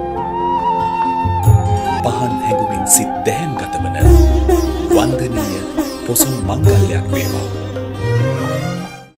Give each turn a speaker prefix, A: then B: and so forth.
A: පහන් හැඟුමින් සිත් දැහැන් ගතවන වන්දනීය පොසොන් මංගල්‍යයක් වේවා.